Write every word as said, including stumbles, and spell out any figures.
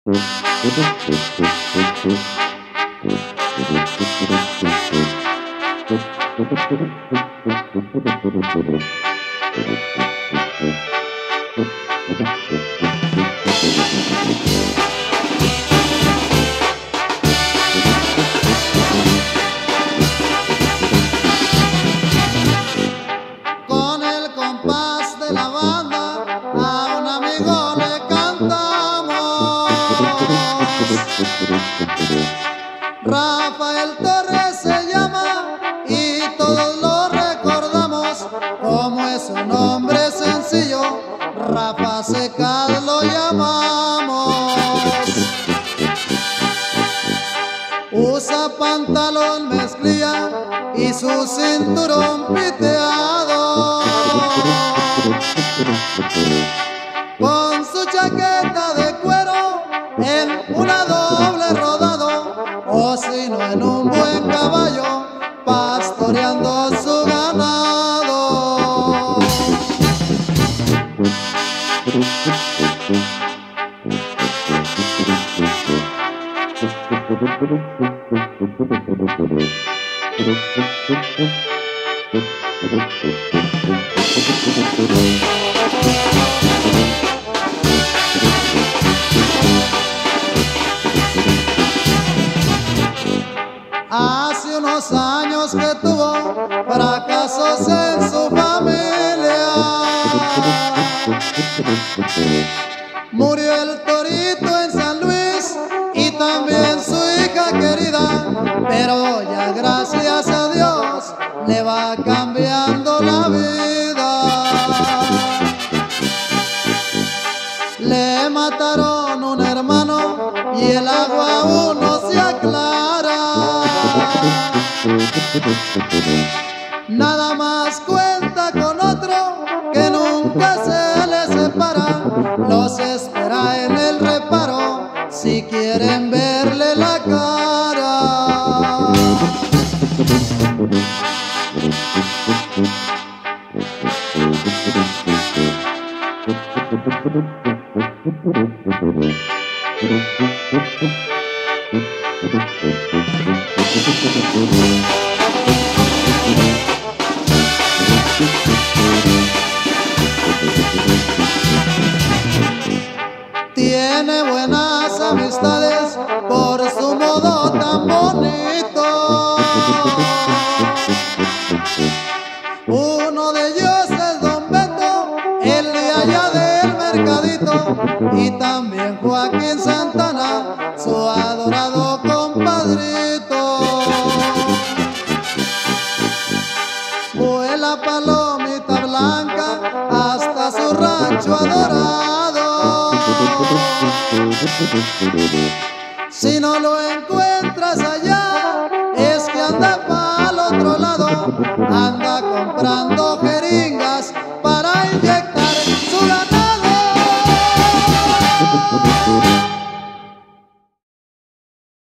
Con el compás de la banda a un amigo le cantamos. Rafael Torres se llama y todos lo recordamos. Como es un nombre sencillo, Rafa Secas lo llamamos. Usa pantalón mezclilla y su cinturón piteado, con su chaqueta de cuero en una doble rodado, o si no en un buen caballo pastoreando su ganado. Hace unos años que tuvo fracasos en su familia. Murió el torito en San Luis y también su hija querida, pero ya gracias a Dios le va cambiando la vida. Le mataron un hermano y el agua aún no se aclara. Nada más cuenta con otro que nunca se le separa. Los espera en el reparo si quieren verle la cara. Tiene buenas amistades por su modo tan bonito. Uno de ellos es Don Beto, el de allá del mercadito, y también Joaquín Santana, su adorado compadrito. Fue la palomita blanca hasta su rancho adorado. Si no lo encuentras allá, es que anda para el otro lado, anda comprando gente.